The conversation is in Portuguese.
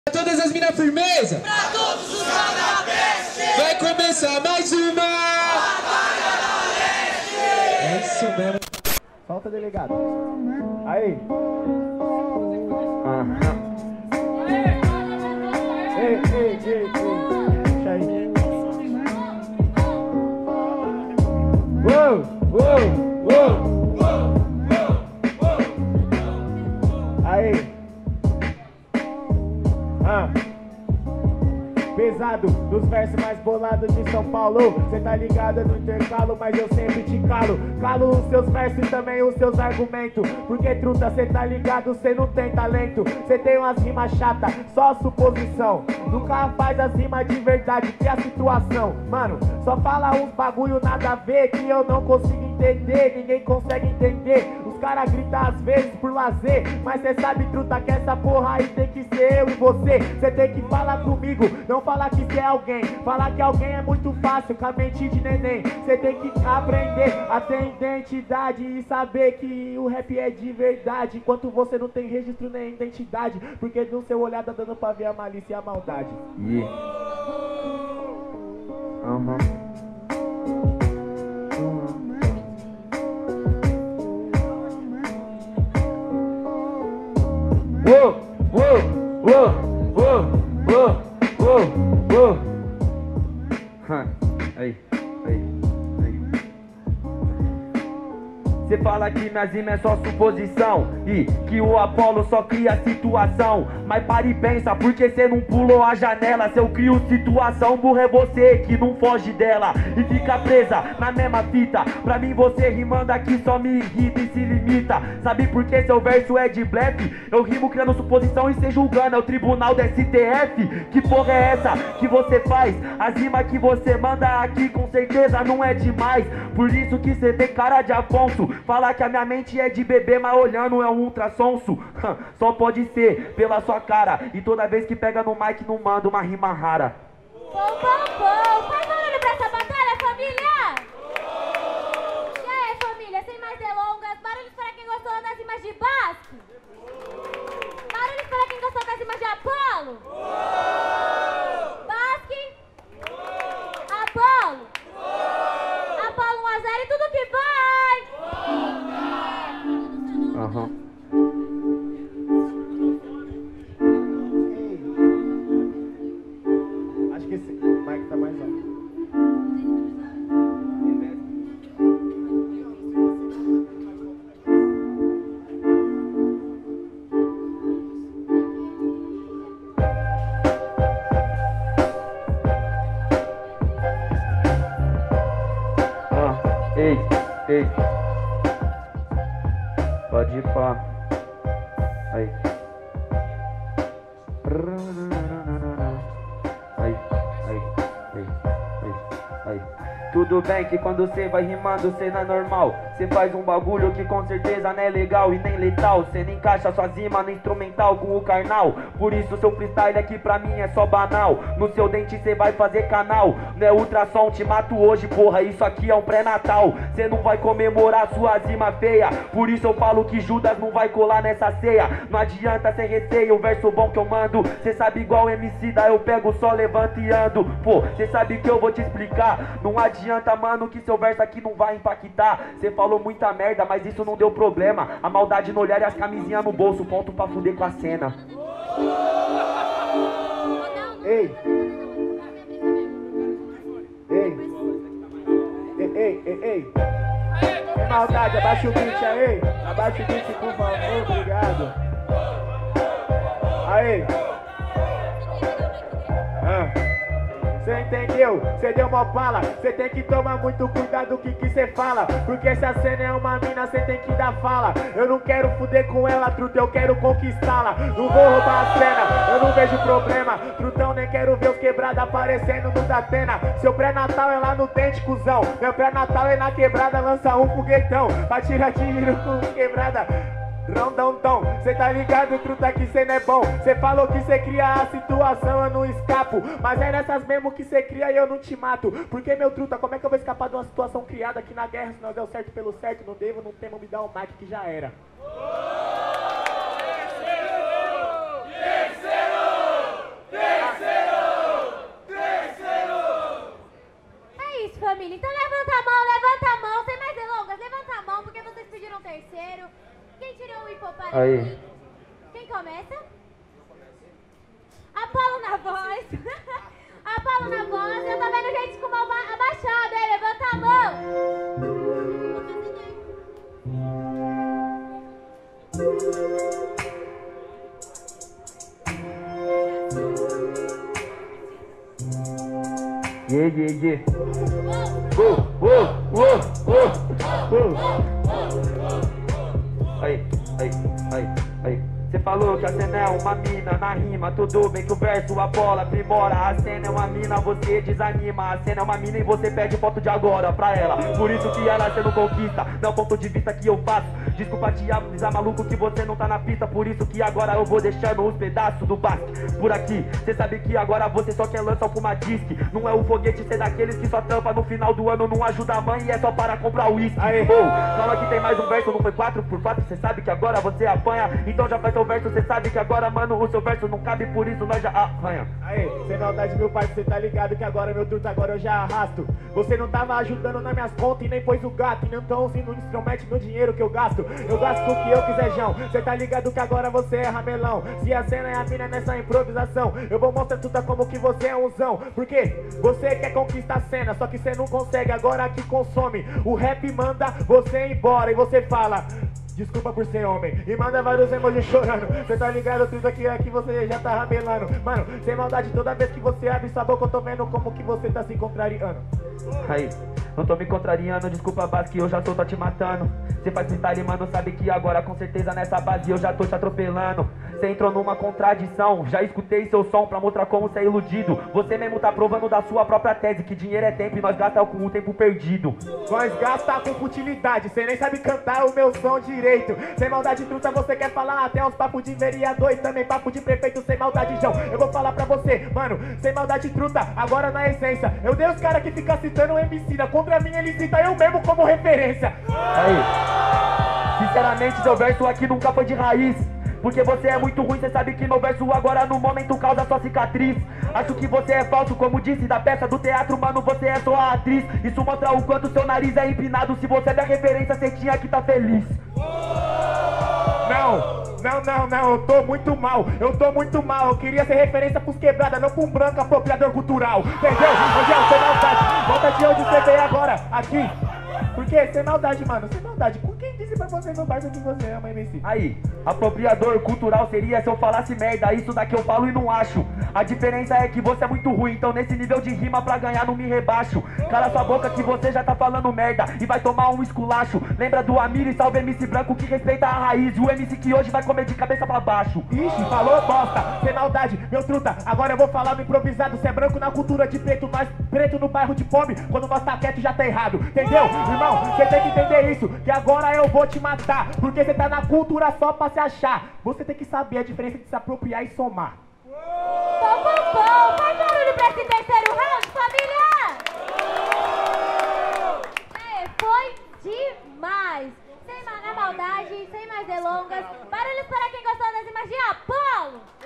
Pra todas as minas firmeza, pra todos os canabestes, vai começar mais uma Batalha da Leste. É isso mesmo. Solta, delegado. Aí. Ei. Puxa aí. Uou. Aí. Pesado, dos versos mais bolados de São Paulo. Cê tá ligado no intervalo, mas eu sempre te calo. Calo os seus versos e também os seus argumentos. Porque truta, cê tá ligado, cê não tem talento. Cê tem umas rimas chatas, só suposição. Nunca faz as rimas de verdade, que é a situação. Mano, só fala uns bagulho nada a ver que eu não consigo entender, ninguém consegue entender. Os caras gritam às vezes por lazer, mas cê sabe, truta, que essa porra aí tem que ser eu e você. Cê tem que falar comigo, não falar que cê é alguém. Falar que alguém é muito fácil, com a mente de neném. Cê tem que aprender a ter identidade e saber que o rap é de verdade, enquanto você não tem registro nem identidade, porque no seu olhar tá dando pra ver a malícia e a maldade. Aí. Cê fala que minha rima é só suposição e que o Apolo só cria situação. Mas para e pensa, porque cê não pulou a janela? Se eu crio situação, burro é você que não foge dela e fica presa na mesma fita. Pra mim você rimando aqui só me irrita e se limita. Sabe por que seu verso é de blefe? Eu rimo criando suposição e cê julgando. É o tribunal do STF. Que porra é essa que você faz? As rimas que você manda aqui com certeza não é demais. Por isso que cê tem cara de Afonso. Falar que a minha mente é de bebê, mas olhando é um ultrassonso. Só pode ser pela sua cara. E toda vez que pega no mic não manda uma rima rara. Faz barulho pra essa batalha, família! E aí, família, sem mais delongas, barulhos para quem gostou das rimas de Basque? Barulhos para quem gostou das rimas de Apolo? Basque? Apolo? Apolo 1 a 0 e tudo que vai! Acho que esse mic tá mais alto. Ei. Pode ir pá. Aí. Tudo bem que quando cê vai rimando cê não é normal. Cê faz um bagulho que com certeza não é legal e nem letal. Cê não encaixa sua rima no instrumental com o carnal. Por isso seu freestyle aqui pra mim é só banal. No seu dente cê vai fazer canal. Não é ultrassom, te mato hoje, porra. Isso aqui é um pré-natal. Cê não vai comemorar sua rima feia. Por isso eu falo que Judas não vai colar nessa ceia. Não adianta cê receia o verso bom que eu mando. Cê sabe igual MC da eu pego só levanto e ando. Pô, cê sabe que eu vou te explicar. Não adianta, mano, que seu verso aqui não vai impactar. Cê falou muita merda, mas isso não deu problema. A maldade no olhar e as camisinhas no bolso. Ponto pra fuder com a cena. Ei. Sem maldade, abaixa o beat aí. Abaixa o beat, por favor, obrigado. Aí. Cê entendeu? Cê deu uma bala. Cê tem que tomar muito cuidado com o que cê fala. Porque se a cena é uma mina, cê tem que dar fala. Eu não quero fuder com ela, truta, eu quero conquistá-la. Não vou roubar a cena, eu não vejo problema. Trutão, nem quero ver os quebrados aparecendo no Datena. Seu pré-natal é lá no dente, cuzão. Meu pré-natal é na quebrada, lança um foguetão. Pra tirar tiro com quebrada. Rondão, cê tá ligado, truta, que cê não é bom. Cê falou que cê cria a situação, eu não escapo. Mas é nessas mesmo que cê cria e eu não te mato. Porque, meu truta, como é que eu vou escapar de uma situação criada aqui na guerra? Se não deu certo pelo certo, não devo, não temo, me dá um mic que já era. Terceiro! Aí. Quem começa? Apolo na voz. Apolo na voz. Eu tô vendo gente com mão abaixada, hein? Levanta a mão. Yeah. Aí. Cê falou que a cena é uma mina na rima, tudo bem que o verso a bola aprimora. A cena é uma mina, você desanima. A cena é uma mina e você pede foto de agora pra ela. Por isso que ela cê não conquista, não é o ponto de vista que eu faço. Desculpa te avisar, maluco, que você não tá na pista. Por isso que agora eu vou deixando os pedaços do basque por aqui. Cê sabe que agora você só quer lançar uma disque. Não é o foguete ser daqueles que só tampa no final do ano. Não ajuda a mãe e é só para comprar o uísque. Calma que tem mais um verso, não foi 4x4. Cê sabe que agora você apanha, então já faz seu verso. Cê sabe que agora, mano, o seu verso não cabe, por isso nós já arranha. Aê, sem maldade, meu pai, cê tá ligado que agora meu truta, agora eu já arrasto. Você não tava ajudando nas minhas contas e nem pôs o gato. E então se não instrumento meu dinheiro que eu gasto. Eu gasto com o que eu quiser, João. Cê tá ligado que agora você é ramelão. Se a cena é a mina nessa improvisação, eu vou mostrar tudo como que você é umzão. Porque você quer conquistar a cena, só que cê não consegue, agora que consome. O rap manda você embora e você fala: desculpa por ser homem, e manda vários emojis chorando. Cê tá ligado, tudo aqui você já tá ramelando. Mano, sem maldade, toda vez que você abre sua boca eu tô vendo como que você tá se contrariando. Aí, não tô me contrariando, desculpa base que eu já tô te matando. Cê faz freestyle, mano, sabe que agora com certeza nessa base eu já tô te atropelando. Cê entrou numa contradição, já escutei seu som pra mostrar como cê é iludido. Você mesmo tá provando da sua própria tese que dinheiro é tempo e nós gasta com o tempo perdido. Nós gasta com futilidade, cê nem sabe cantar o meu som direito. Sem maldade truta, você quer falar até uns papos de vereador e também papo de prefeito. Sem maldade, João, eu vou falar pra você, mano, sem maldade truta, agora na essência eu dei os caras que ficam citando o MC, contra mim ele cita eu mesmo como referência. Aí, sinceramente seu verso aqui nunca foi de raiz, porque você é muito ruim, cê sabe que meu verso agora no momento causa sua cicatriz. Acho que você é falso, como disse da peça do teatro, mano, você é só a atriz. Isso mostra o quanto seu nariz é empinado, se você é minha referência, cê tinha que tá feliz. Não, eu tô muito mal, eu queria ser referência pros quebrada, não pra um branco apropriador cultural, entendeu? Angel, sem maldade, volta de onde você veio agora, aqui. Porque, sem maldade, mano, sem maldade, com quem disse pra você no barco que você ama, MC? Aí, apropriador cultural seria se eu falasse merda, isso daqui eu falo e não acho. A diferença é que você é muito ruim, então nesse nível de rima pra ganhar não me rebaixo. Cala sua boca que você já tá falando merda e vai tomar um esculacho. Lembra do Amir e salve MC branco que respeita a raiz, o MC que hoje vai comer de cabeça pra baixo. Ixi, falou bosta, sem maldade, meu truta, agora eu vou falar no improvisado. Cê é branco na cultura de preto, nós preto no bairro de pobre, quando nós tá quieto já tá errado, entendeu? Irmão, você tem que entender isso, que agora eu vou te matar, porque você tá na cultura só pra se achar. Você tem que saber a diferença de se apropriar e somar. Pom, faz barulho pra esse terceiro round, família! Foi demais! Sem maldade, sem mais delongas, barulhos para quem gostou das imagens de Apolo!